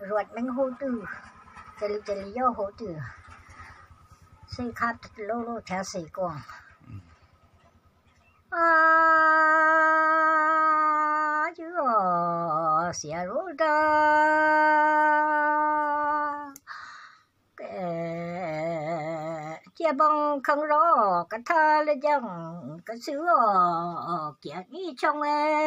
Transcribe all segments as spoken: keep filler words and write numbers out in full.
ruột mình hô từจะลิจะลิย่อโหจือซื้อคัดโลโลแถวสี่กองอ่าจือเสียรู้ดาเจ้าบังคังรอกระทาเลยจังกระซื้อเกียรติช่อง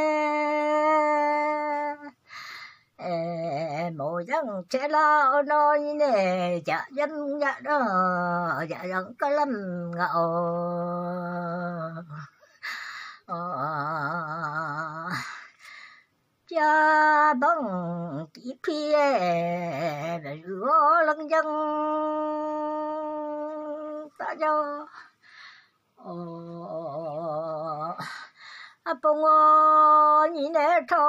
เอโมยังเจลาน้อยเนี่ยจะยังจะเนาะจะยังก็ลำเงาจะบังกี่พี่เรือลังยังตาเจ้าอะปงนี่เนทอ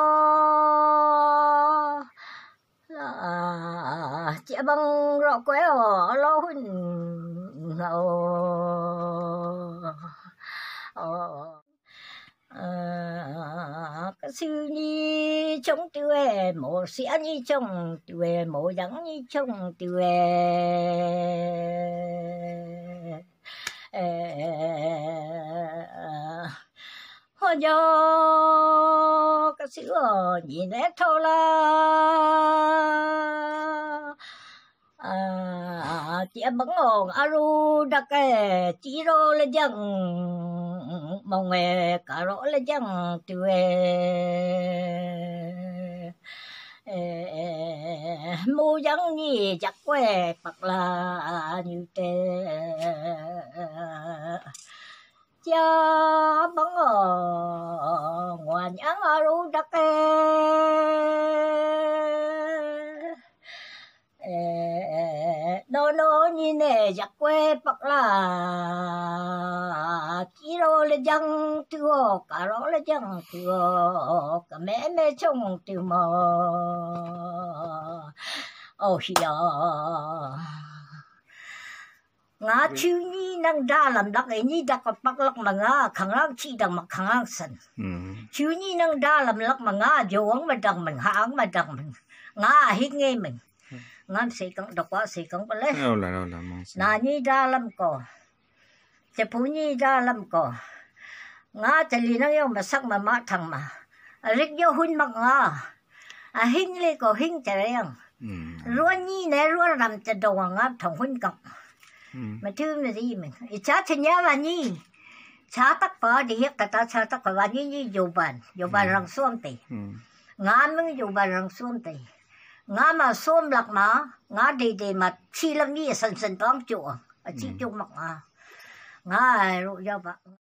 chị bằng rõ quế ở lâu hơn cái sư nhi trong tuổi mồ xía nhi trong tuổi mồ đắng nhi trong tuổi hồi giờ cái sư nhìn nét thôi là chị bắn hồn aru đặc cái chỉ rô lên dân mong nghe cả rõ lên dân tuyệt mua dân gì chắc quê hoặc là như thế cha bắn hồn ngoài nhãn aru đặc cái nó nó như nè giặc quê bạc là chỉ đồ là dân tiêu cả đó là dân tiêu cả mẹ mẹ chồng tiêu mà ôi ya ngã chữ ni năng ra làm đặc ấy ni đặc bạc lắc mà ngã khang lăng chi đặc mà khang lăng sân chữ ni năng ra làm lắc mà ngã dầu mà đặc mình hang mà đặc mình ngã hít nghe mình ngắn sĩ công đọc quá sĩ công bớt đâu là đâu là nà nhi ra lâm cổ chỉ phú nhi ra lâm cổ ngã chỉ li năng yêu mà sắc mà mát thằng mà rít yêu hun mặc ngã à hình li cổ hình chỉ riêng luôn nhi này luôn làm chỉ đầu ngã thằng hun cọc mà thứ là gì mình cha chỉ nhớ là nhi cha tắc phở đi hết cả ta cha tắc phở là nhi nhi dù bàn dù bàn răng xuông tì ngã mình dù bàn răng xuông tì ngã mà xôm lạc mà ngã đi đi mà chi lâm như sần sần toán chùa chỉ chung mặc mà ngã rồi cho bạn